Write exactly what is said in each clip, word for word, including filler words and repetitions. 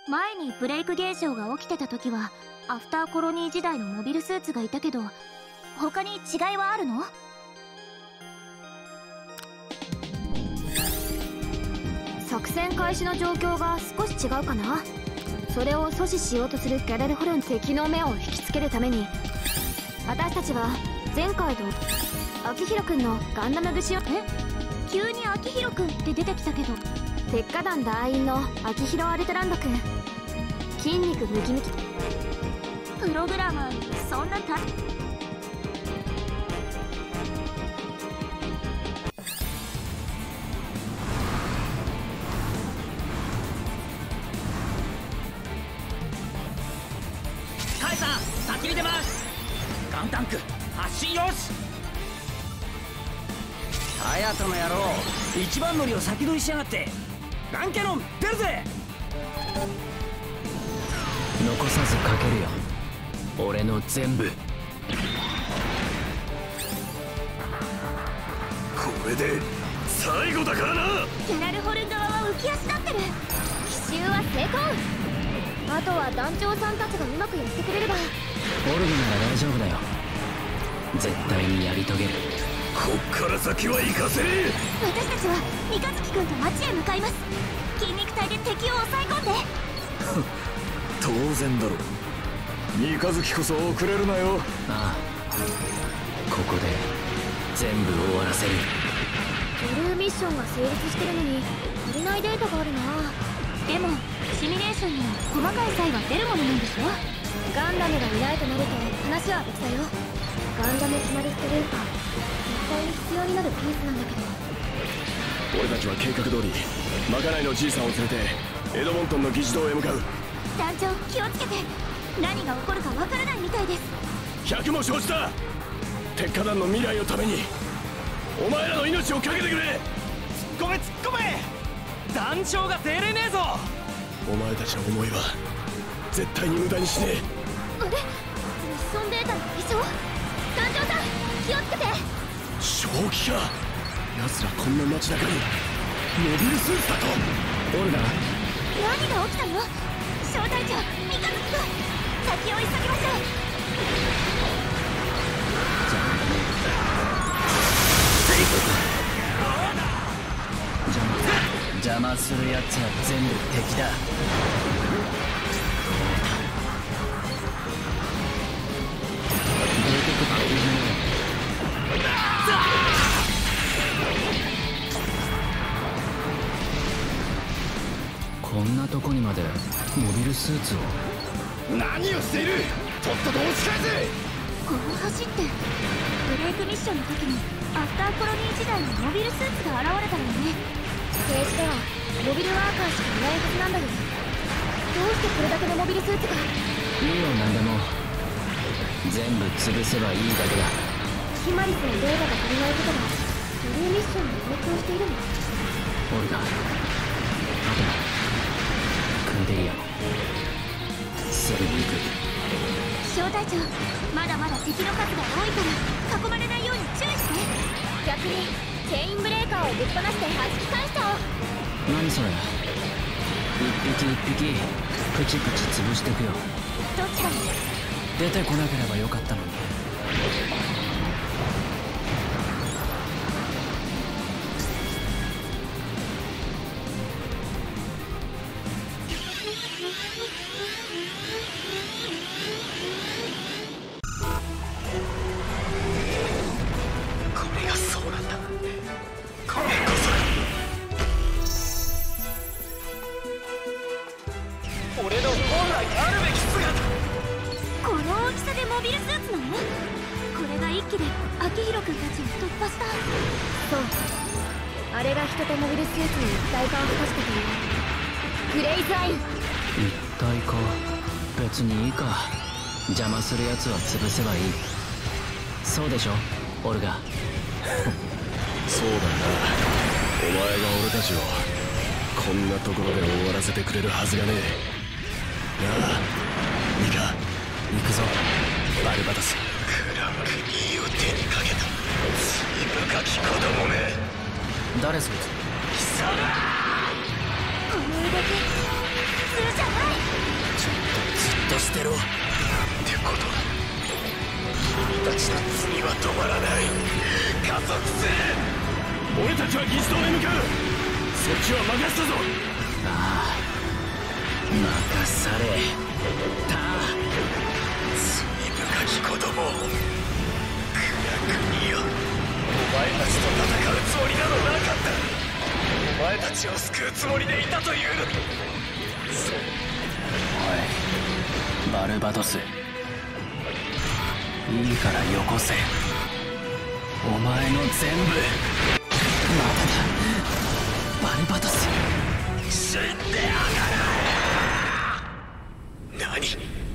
前にブレイク現象が起きてた時はアフターコロニー時代のモビルスーツがいたけど、他に違いはあるの？ 作戦開始の状況が少し違うかな。それを阻止しようとするギャレルホルン、敵の目を引きつけるために私たちは前回と秋広くんのガンダム節を。 え、急に秋広くんって出てきたけど。 鉄火団団員の秋広アルトランドくん、筋肉ムキムキ。 プログラマーそんなたカエさん先に出ます。ガンタンク発進よし。隼人の野郎、一番乗りを先取りしやがって。ガンキャノン出るぜ。残さずかけるよ、俺の全部。 これで最後だからな。 ギャラルホルン側は浮き足立ってる。 奇襲は成功。あとは団長さんたちがうまくやってくれれば。 オルグなら大丈夫だよ。絶対にやり遂げる。 こっから先は行かせねえ。 私たちは三日月くんと町へ向かいます。筋肉体で敵を抑え込んで。 当然だろ。三日月こそ遅れるなよ。 ああ、ここで全部終わらせる。 ブルーミッションが成立してるのに足りないデータがあるな。 でもシミュレーションには細かい差異が出るものなんでしょ。 ガンダムがいないとなると話は別だよ。ガンダム決まりストルーパー、絶対に必要になるピースなんだけど。 俺たちは計画通りまかないのじいさんを連れてエドモントンの議事堂へ向かう。 団長気をつけて。何が起こるかわからないみたいです。 百も承知だ。鉄火団の未来のためにお前らの命を懸けてくれ。 突っ込め突っ込め。団長が出れねえぞ。 お前たちの思いは絶対に無駄にしねえ。 あれ、ミッションデータの異常。団長さん気をつけて。 正気か。奴らこんな街中にモビルスーツだと。 オルガ、 何が起きたの？小隊長三日月くん、先を急ぎましょう。 邪魔するやつは全部敵だ。こんなとこにまでモビルスーツを。 何をしている。とっとと押し返せ。 この橋ってブレイクミッションの時にアフターコロニー時代のモビルスーツが現れたのよね。 政治ではモビルワーカーしかいないはずなんだよ。どうしてこれだけのモビルスーツが。 いいよ、何でも。全部潰せばいいだけだ。 ヒマリスのデータが足りないことがブルーミッションに影響しているの。 オルガ、あとはクンデリアもすぐに行く。 小隊長、まだまだ敵の数が多いから囲まれないように注意して。 逆にチェインブレーカーをぶっ放して弾き返しちゃおう。 何それ。一匹一匹プチプチ潰してくよ。 どっちだろう。 出てこなければよかったのに。 これがそうなんだ。これこそ俺の本来あるべき姿。 この大きさでモビルスーツなの？これが一気で秋広くんたちを突破した。 そう、あれが人とモビルスーツの一体化を果たしたというグレイズアイン。 一体か。別にいいか。邪魔するやつは潰せばいい。そうでしょオルガ。 そうだな。お前が俺たちをこんなところで終わらせてくれるはずがねえ。なあミカ、行くぞバルバトス。クランクにを手にかけた罪深き子供め。 誰そいつ。 貴様、 この動き普通じゃない。 止まらない。加速せ。俺たちは議事堂へ向かう。そっちは任せたぞ。 ああ、任された。 罪深き子供、暗くによ。お前たちと戦うつもりなどなかった。お前たちを救うつもりでいたというのに。そう。 おいバルバトス、いいからよこせ。お前の全部。まだだバルバトス。 死んでやがる。何。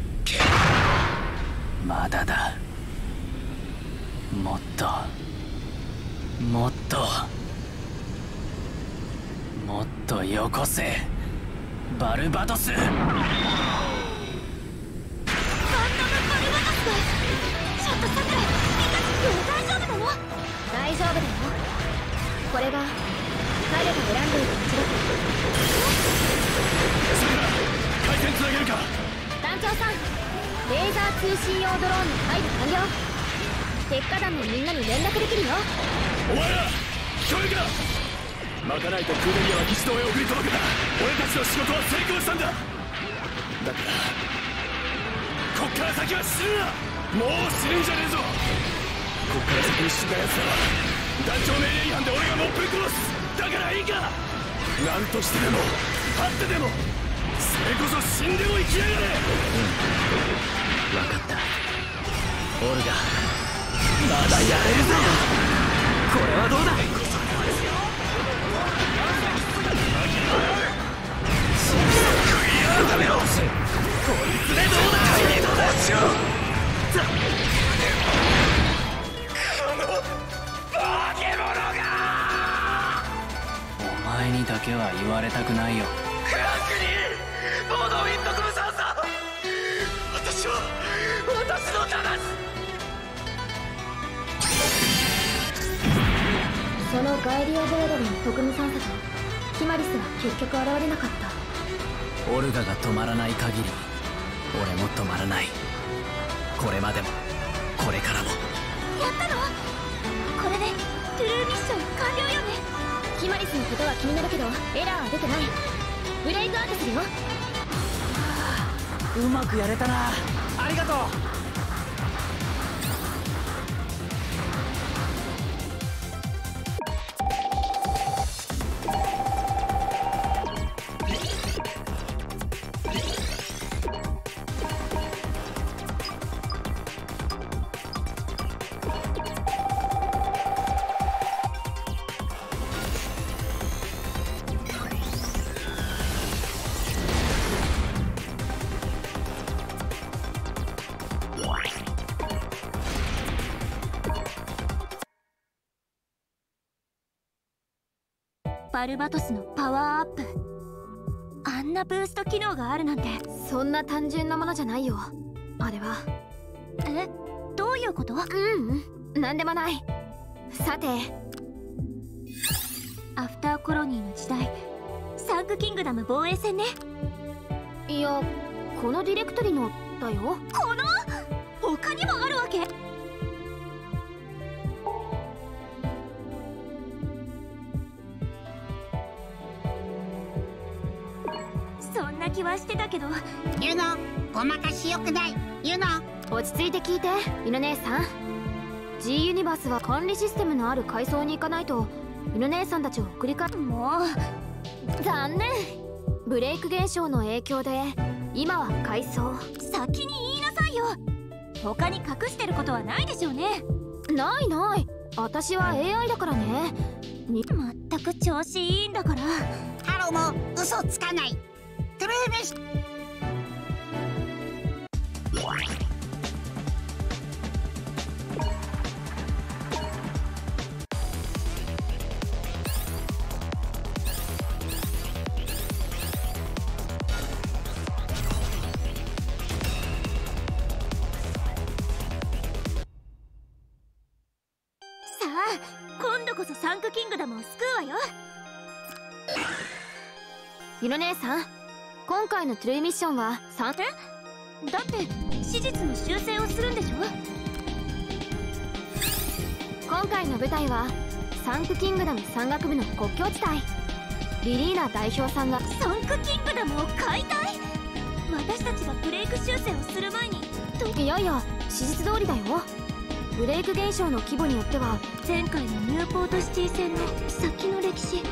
まだだ。もっともっともっとよこせバルバトス。 ガンダムバルバトスだ。ちょっとさくら、大丈夫なの？ 大丈夫だよ。これが彼が選んでいる道だ。 さくら、回線つなげるか。 団長さん、レーザー通信用ドローンの配備完了。鉄火団のみんなに連絡できるよ。 お前ら聞こえるか。まかないとクーデリアは議事堂へ送り届けた。俺たちの仕事は成功したんだ。だからこっから先は死ぬな。もう死ぬんじゃねえぞ。こっから先に死んだ奴らは団長命令違反で俺がもうぶっ殺す。だからいいか、何としてでも張ってでもそれこそ死んでも生きやがれ。 うん、分かった。オルガ、まだやれるぞ。これはどうだ。こいつでどうだ。態度だ。この化け物が。お前にだけは言われたくないよ。 クランクにボードウィンドコムさんさん、私は私の正す。 そのガイリア・ボードルの特務参査とキマリスは結局現れなかった。 オルガが止まらない限り俺も止まらない。これまでもこれからも。 やったの？これでトゥルーミッション完了よね。 キマリスのことは気になるけどエラーは出てない。ブレイクアウトするよ。 うまくやれたな。ありがとう。 バルバトスのパワーアップ、あんなブースト機能があるなんて。 そんな単純なものじゃないよ、あれは。 え、どういうこと？ ううん、なんでもない。さて、 アフターコロニーの時代、サンクキングダム防衛戦ね。 いや、このディレクトリのだよ。 この他にもあるわけ？そんな気はしてたけど。 ユノ、ごまかしよくない。ユノ、 落ち着いて聞いて、ユノ姉さん。 G ユニバースは管理システムのある階層に行かないとユノ姉さんたちを送り返。 もう残念。ブレイク現象の影響で今は階層。 先に言いなさいよ。他に隠してることはないでしょうね。 ないない、私は エーアイ だからね。にまったく調子いいんだから。 ハロも嘘つかない。トゥルーミッション。 さあ、今度こそサンクキングダムを救うわよ。 ユノ姉さん、今回のトゥルーミッションはさん。 え？だって史実の修正をするんでしょ？ 今回の舞台はサンクキングダム山岳部の国境地帯。リリーナ代表さんがサンクキングダムを解体。私たちがブレイク修正をする前に。 いやいや、史実通りだよ。ブレイク現象の規模によっては前回のニューポートシティ戦の先の歴史。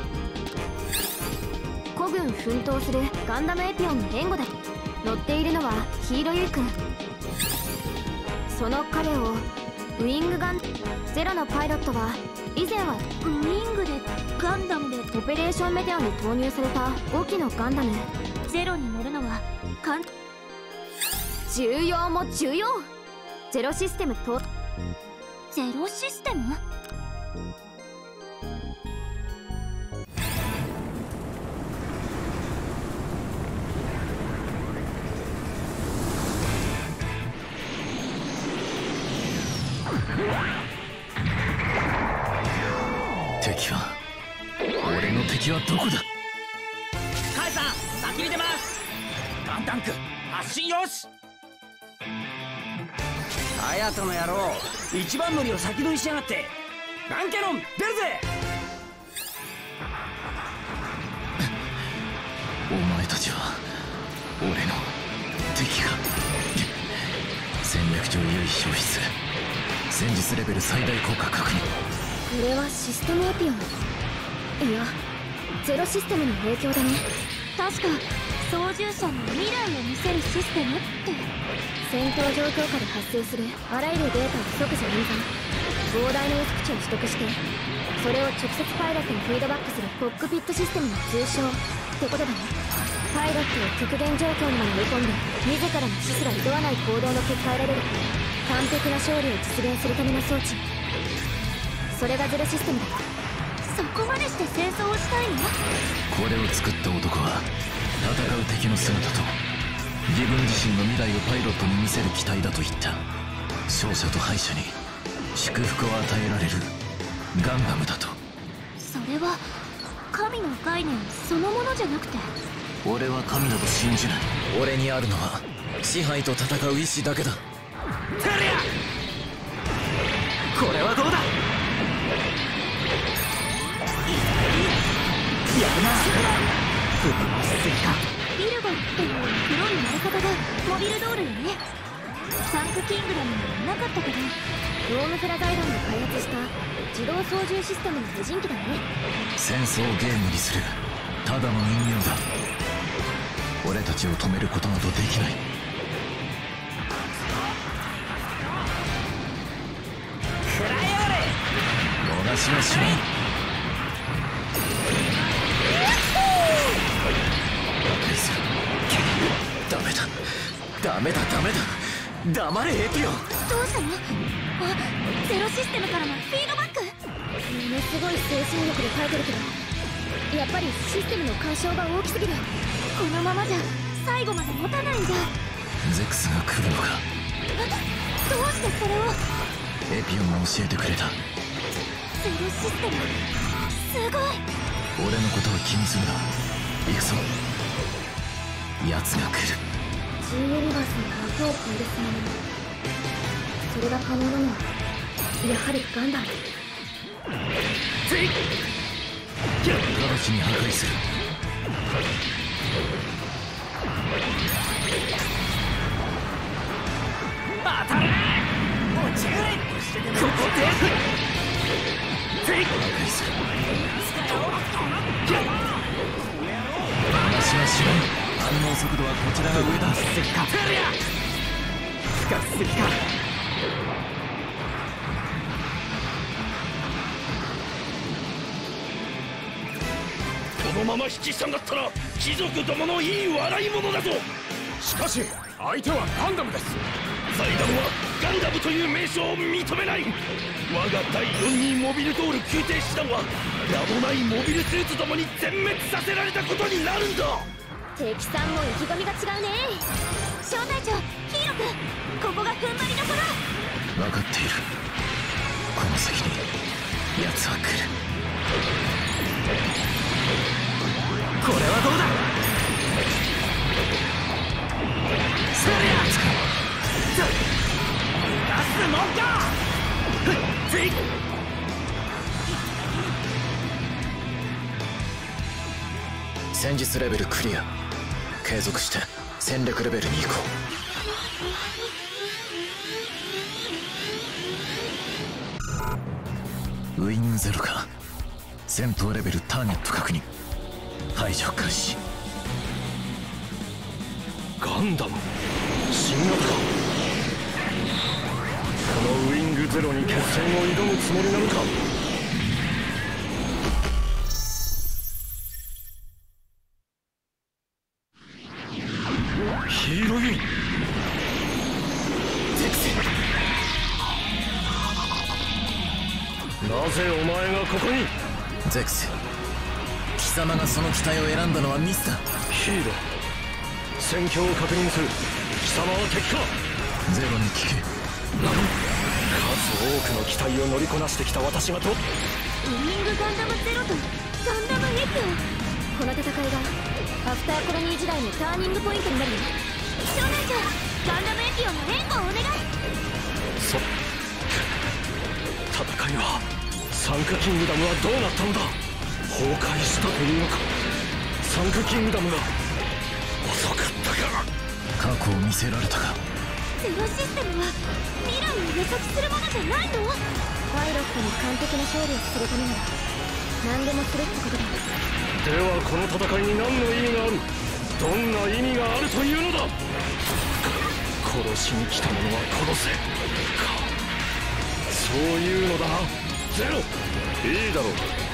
孤軍奮闘するガンダムエピオンの援護だ。乗っているのはヒーロユイ君。その彼をウィングガンゼロのパイロットは以前はウィングでガンダムでオペレーションメテオに投入されたごきのガンダム。 ゼロに乗るのは簡重要も重要。ゼロシステムとゼロシステム。 敵は俺の敵はどこだ。 カイさん先に出ます。ガンタンク発進よし。隼人の野郎、一番乗りを先取りしやがって。ガンキャノン出るぜ。 お前たちは俺の敵か。戦略上優位消失。戦術レベル最大効果確認。 これはシステムエピオン。いやゼロシステムの影響だね。 確か操縦者に未来を見せるシステムって。 戦闘状況下で発生するあらゆるデータを即時演算。膨大な予測値を取得してそれを直接パイロットにフィードバックするコックピットシステムの通称ってことだね。パイロットを極限状況にまで追い込んで自らの死すら厭わない行動の結果得られる完璧な勝利を実現するための装置。それがゼロシステムだ。 そこまでして戦争をしたいの？ これを作った男は戦う敵の姿と自分自身の未来をパイロットに見せる機体だと言った。勝者と敗者に祝福を与えられるガンダムだと。 それは神の概念そのものじゃなくて。 俺は神など信じない。俺にあるのは支配と戦う意志だけだ。 テリア、これはどうだ。やるな。ぶっ回しすぎか。 ビルゴっていう黒い丸方がモビルドールよね。サンクキングダムにはなかったけど。 ロームフラ財団が開発した自動操縦システムの無人機だね。 戦争をゲームにするただの人形だ。俺たちを止めることなどできない。 くらえ逃しはしない。ダメだダメだダメだ。黙れエピオン。 どうしたの？あ、ゼロシステムからのフィードバック。 ものすごい精神力で書いてるけどやっぱりシステムの干渉が大きすぎる。 このままじゃ最後まで持たないんじゃ。 ゼクスが来るのか。 どうしてそれを。 エピオンが教えてくれた。 ゼロシステムすごい。 俺のことは気にするな。行くぞ。奴が来る。 G ユニバースの枠を超えるそのもの。それが可能なのはやはりガンダム。 直ちに破壊する。 当たれ。落ちる。ここで破壊する。話はしない。反応速度はこちらが上だ。 テリア、深すぎか。 このまま引き下がったら貴族どものいい笑い者だぞ。しかし相手はガンダムです。財団はガンダムという名称を認めない。我がだいよんにモビルドール宮廷師団は名もないモビルスーツどもに全滅させられたことになるんだ。 敵さんも意気込みが違うね。 小隊長ヒーロ君、ここが踏ん張りどころ。 分かっている。この先に奴は来る。 これはどうだ。 さあやつか。 出すもんか。 術レベルクリア。継続して戦略レベルに行こう。ウィングゼロか。戦闘レベルターゲット確認。排除開始。 ガンダム新型か。このウィングゼロに決戦を挑むつもりなのか。ヒーローユンゼクセ。なぜお前がここに。 ゼクセ、貴様がその機体を選んだのはミスだ。 ヒーロー、戦況を確認する。貴様は敵か。 ゼロに聞け。 何、数多くの機体を乗りこなしてきた私がと。 ウィングガンダムゼロとガンダムエピオ。 この戦いがアフターコロニー時代のターニングポイントになるよ。 少年長、ガンダムエピオの援護をお願い。 そ戦いはサンクキングダムはどうなったのだ。崩壊したというのか。サンクキングダムが遅かったか。 過去を見せられたか。 ゼロシステムは未来を予測するものじゃないの？ パイロットに完璧な勝利をするためなら何でもするってことだ。 ではこの戦いに何の意味がある。どんな意味があるというのだ。殺しに来た者は殺せか。そういうのだな。ゼロ、いいだろう。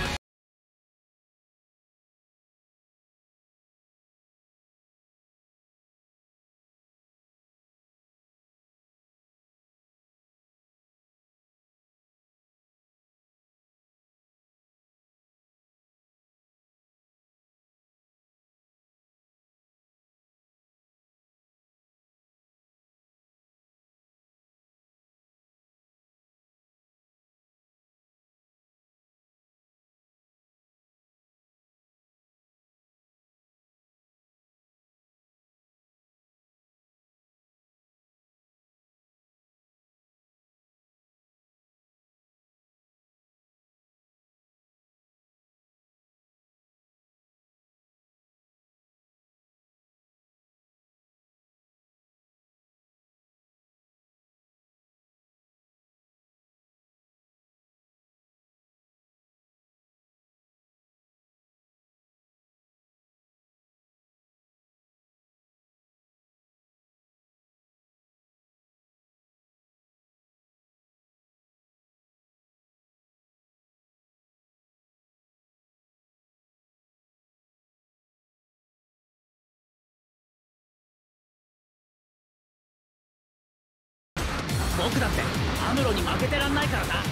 僕だってアムロに負けてらんないからな。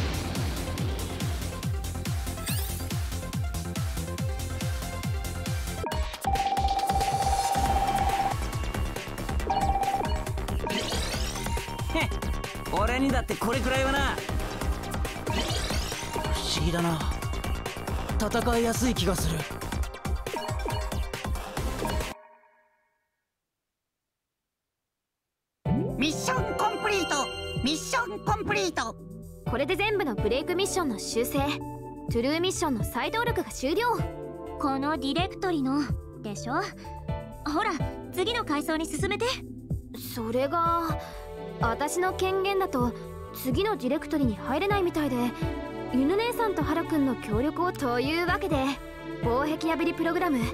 へっ、俺にだってこれくらいはな。不思議だな、戦いやすい気がする。 ミッションコンプリート。ミッションコンプリート。 これで全部のブレイクミッションの修正、トゥルーミッションの再登録が終了。 このディレクトリのでしょ。ほら次の階層に進めて。 それが私の権限だと次のディレクトリに入れないみたいで、犬姉さんとハルくんの協力をというわけで、防壁破りプログラム。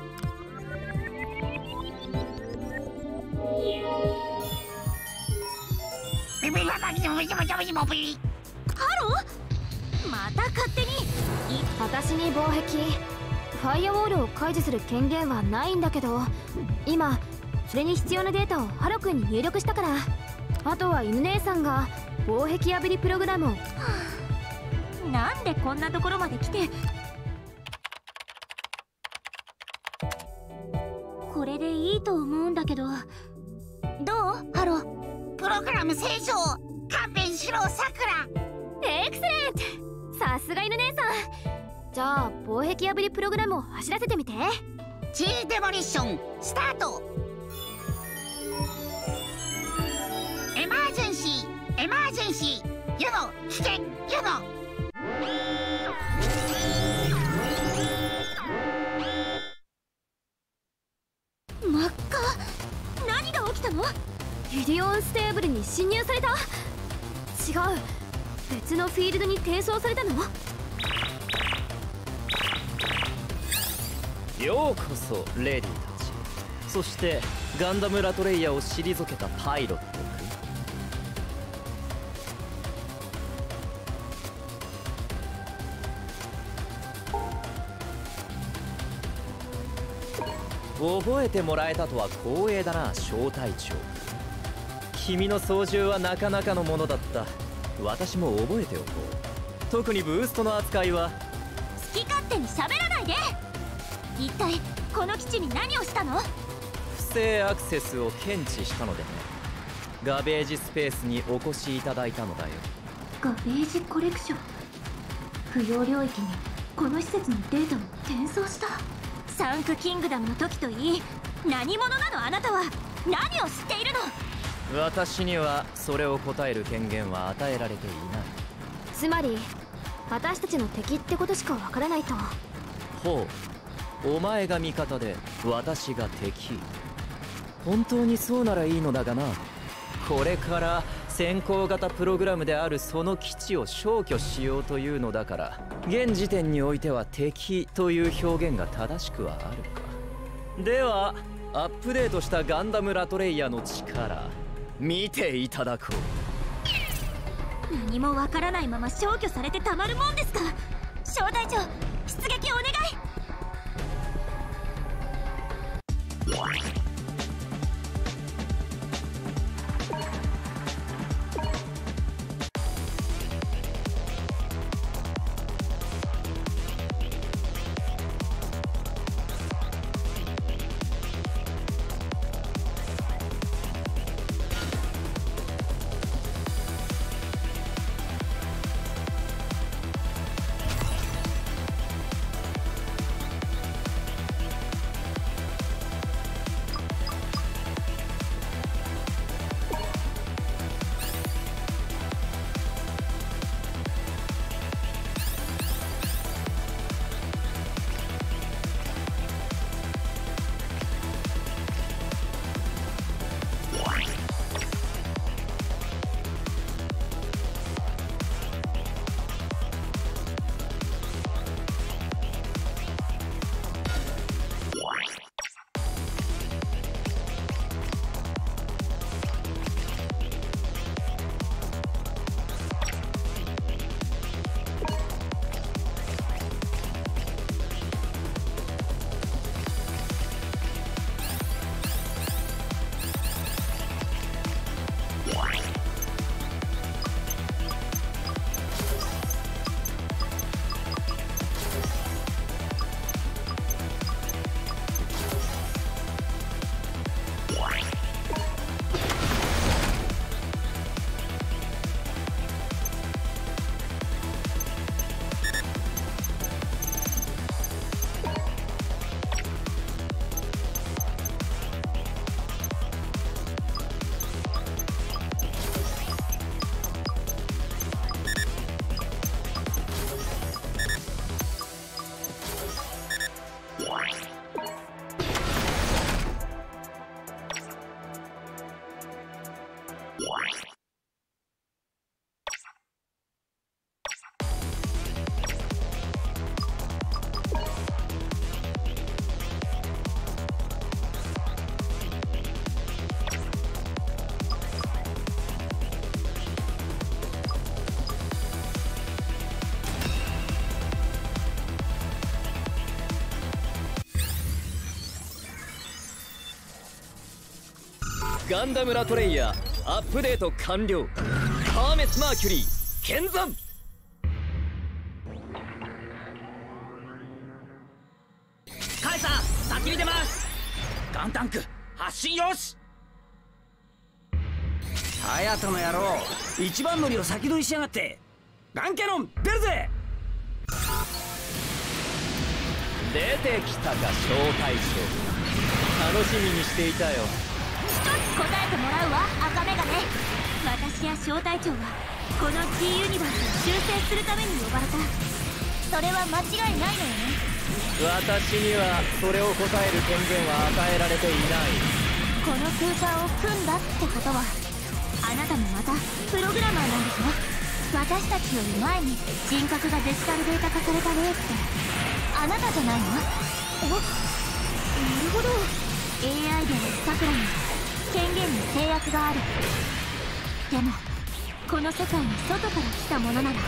ハロー、また勝手に。 私に防壁ファイアウォールを解除する権限はないんだけど、今それに必要なデータをハロくんに入力したから、あとは犬姉さんが防壁破りプログラムを。はあ、なんでこんなところまで来て。これでいいと思うんだけど、どうハロ。 プログラム正常。勘弁しろさくら。 エクセレント、さすが犬姉さん。じゃあ防壁破りプログラムを走らせてみて。 G デモリッションスタート。エマージェンシーエマージェンシーユノ危険ユノ。 したの？ イディオンステーブルに侵入された？違う、別のフィールドに転送されたの？ ようこそレディたち。そしてガンダムラトレイヤを退けたパイロットくん。覚えてもらえたとは光栄だな、小隊長。君の操縦はなかなかのものだった。私も覚えておこう。特にブーストの扱いは。 好き勝手に喋らないで。一体この基地に何をしたの？ 不正アクセスを検知したのでね。ガベージスペースにお越しいただいたのだよ。 ガベージコレクション。不要領域にこの施設のデータを転送した。サンクキングダムの時といい、何者なのあなたは。何を知っているの？ 私にはそれを答える権限は与えられていない。 つまり私たちの敵ってことしかわからないと。 ほう、お前が味方で私が敵。本当にそうならいいのだがな。これから先行型プログラムであるその基地を消去しようというのだから、現時点においては敵という表現が正しくはあるか。ではアップデートしたガンダムラトレイヤの力見ていただこう。何もわからないまま消去されてたまるもんですか。小隊長、出撃お願い。 ガンダムラトレイヤーアップデート完了。ハーメスマーキュリー見参。 カイさん、先に出ます。ガンタンク発進よし。隼人の野郎、一番乗りを先取りしやがって。ガンキャノン出るぜ。 出てきたか小隊長、楽しみにしていたよ。 一つ答えてもらうわ、赤メガネ。私や小隊長はこの T ユニバースを修正するために呼ばれた。それは間違いないのよね。 私にはそれを答える権限は与えられていない。 この空間を組んだってことはあなたもまたプログラマーなんでしょ。私たちより前に人格がデジタルデータ化された例ってあなたじゃないの？お、なるほど。 エーアイ ではさくらに権限に制約がある。でもこの世界の外から来たものならどう？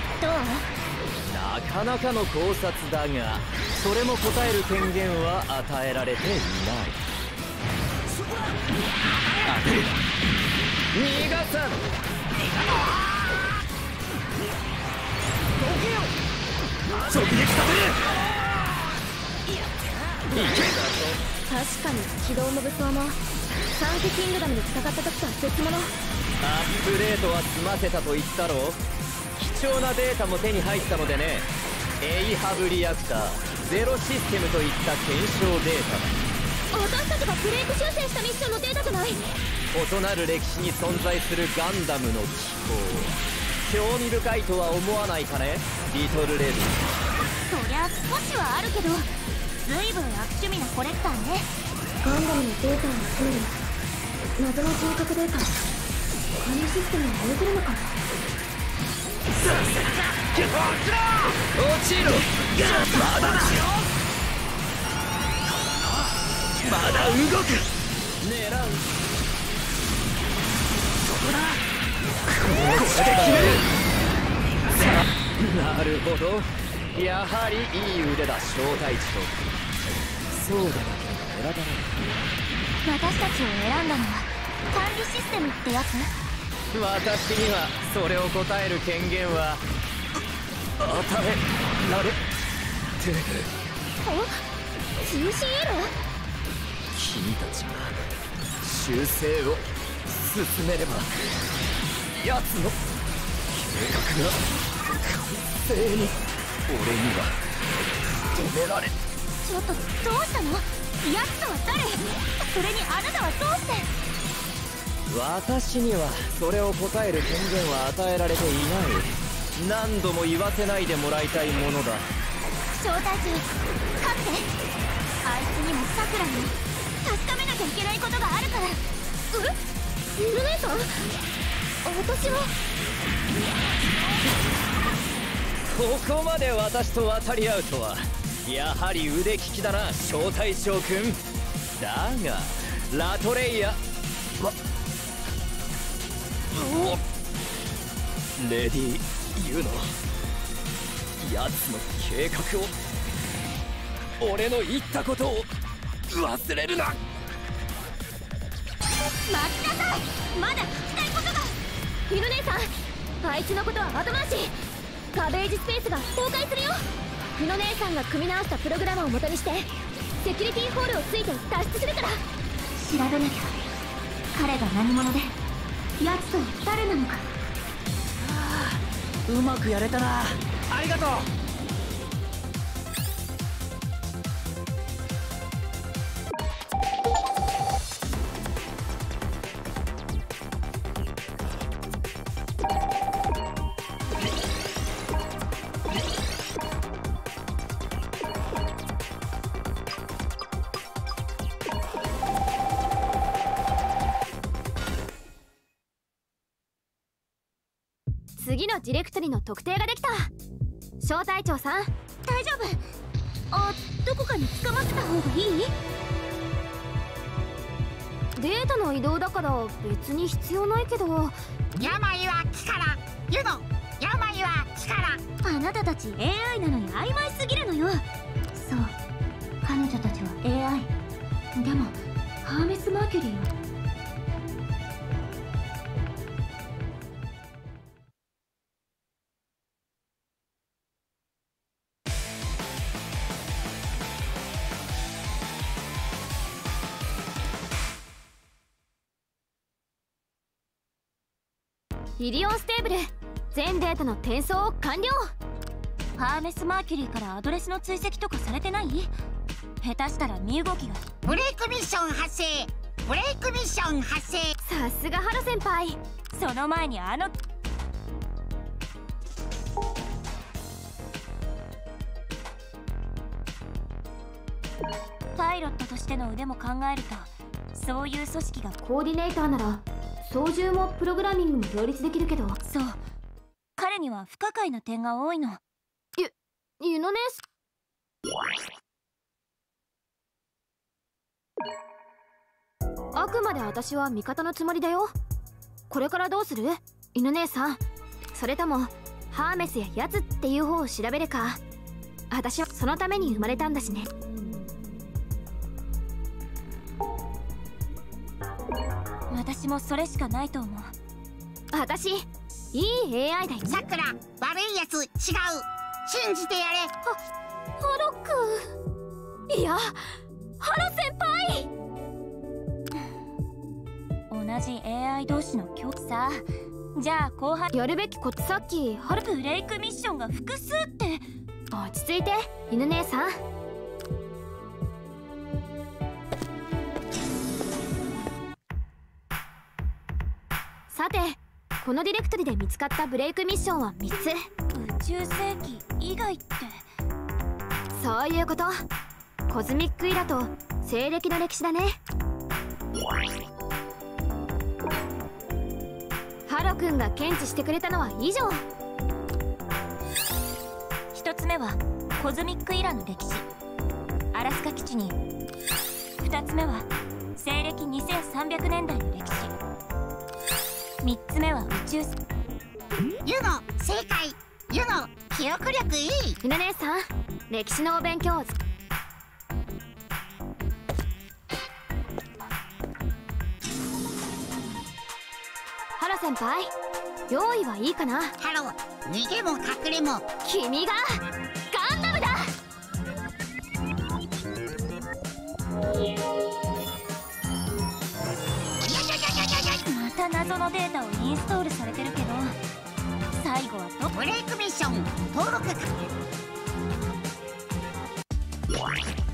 なかなかの考察だが、それも答える権限は与えられていない。当てる。逃がさん。直撃させる。 確かに機動の武装もサンクキングダムで戦った時とは別物。 アップデートは済ませたと言ったろう。貴重なデータも手に入ったのでね。エイハブリアクターゼロシステムといった検証データだ。 私たちがブレイク修正したミッションのデータじゃない。 異なる歴史に存在するガンダムの機構、興味深いとは思わないかね、リトルレブ。 そりゃ少しはあるけど随分悪趣味なコレクターね。 ガンダムのデータを集める謎の人格データ、管理システムに入れてるのか。 落ちろ。まだまだ動く。狙う。そこだ。ここで決める。なるほど、やはりいい腕だ小隊長。そうでなければ選ばれる。 私たちを選んだのは管理システムってやつ？ 私にはそれを答える権限は与えられて。 お、通信エラー？ 君たちが修正を進めれば奴の計画が完成に。俺には止められ。 ちょっとどうしたの？奴とは誰？それにあなたはどうして？ 私にはそれを答える権限は与えられていない。何度も言わせないでもらいたいものだ。 小隊長、勝って。あいつにもさくらにも確かめなきゃいけないことがあるから。 え？ゆる姉さん？私はここまで私と渡り合うとはやはり腕利きだな小隊長君。だがラトレイヤはレディー・ユノ、奴の計画を、俺の言ったことを忘れるな。 待ちなさい、まだ聞きたいことが。 ゆる姉さん、あいつのことは後回し。ガベージスペースが崩壊するよ。ゆの姉さんが組み直したプログラムを元にしてセキュリティホールをついて脱出するから。 調べなきゃ。彼が何者で奴とは誰なのか。 うまくやれたな。ありがとう。 次のディレクトリの特定ができた。小隊長さん、 大丈夫？あ、どこかに捕まってた方がいい？ データの移動だから別に必要ないけど。 病は気からユノ、病は気から。 あなたたち エーアイ なのに曖昧すぎるのよ。そう、彼女たちは エーアイ。 でもハーメス・マーキュリーはイリオンステーブル、全データの転送を完了。 ハーメス・マーキュリーからアドレスの追跡とかされてない？下手したら身動きが。 ブレイクミッション発生、ブレイクミッション発生。 さすがハロ先輩。 その前にあのパイロットとしての腕も考えるとそういう組織が。 コーディネーターなら操縦もプログラミングも両立できるけど。 そう、彼には不可解な点が多いの。 ゆゆのねすあくまで私は味方のつもりだよ。これからどうする犬姉さん。それともハーメスやヤツっていう方を調べるか。私はそのために生まれたんだしね。 私もそれしかないと思う。 私いい エーアイ だよ。 さくら、悪いやつ違う、信じてやれ。はハロくん、いやハロ先輩。 同じ エーアイ 同士の共さあ、じゃあ後半やるべきこと。さっきハロブレイクミッションが複数って。 落ち着いて犬姉さん。さて、このディレクトリで見つかったブレイクミッションはみっつ。 宇宙世紀以外って。 そういうこと。コズミックイラと西暦の歴史だね。ハロ君が検知してくれたのは以上。 一つ目はコズミックイラの歴史、アラスカ基地に。二つ目は西暦にせんさんびゃくねんだいの歴史。三つ目は宇宙。 ユノ正解。ユノ記憶力いい。 犬姉さん、歴史のお勉強を。ハロ先輩、用意はいいかな。 ハロ、逃げも隠れも。 君がガンダムだ。 また謎のデータをインストールされてるけど、最後はど。 ブレイクミッション登録。